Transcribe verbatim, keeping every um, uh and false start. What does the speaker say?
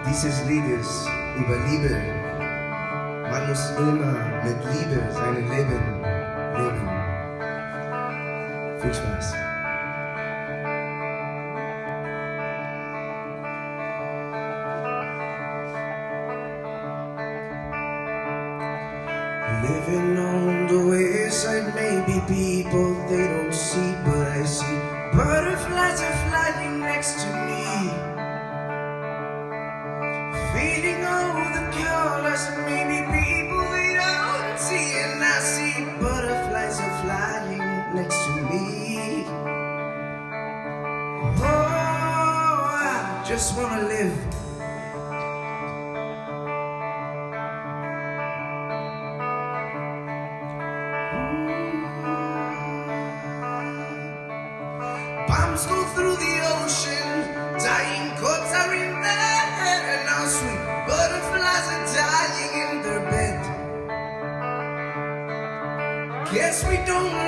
dieses Liedes über Liebe. Man muss immer mit Liebe sein Leben leben. Viel Spaß. Living on the wayside, maybe people they don't see, but I see butterflies are flying next to me. Feeling all the colors, and maybe people they don't see, and I see butterflies are flying next to me. Oh, I just wanna live. Palms go through the ocean, dying coats are in there, and our sweet butterflies are dying in their bed. Guess we don't